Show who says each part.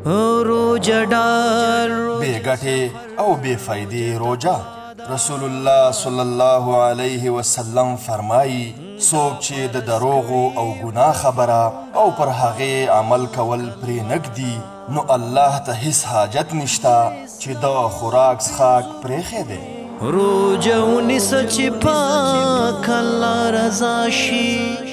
Speaker 1: روجه ډار
Speaker 2: بې ګټې او بې فایدې روجه. رسول الله صلی الله علیه وسلم فرمایي څوک چې د دروغو او ګناه خبره او پر هغې عمل کول پرې نږدي نو الله ته هیڅ حاجت نشته چې د خوراک څښاک پرېښی دی.
Speaker 1: روجه ونیسه چې پاک الله رضا شي.